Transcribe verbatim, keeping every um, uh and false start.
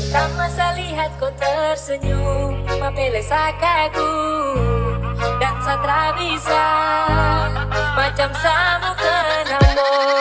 Tak masa lihat kau tersenyum, mapele sakaku dan satra bisa macam samu kenamo.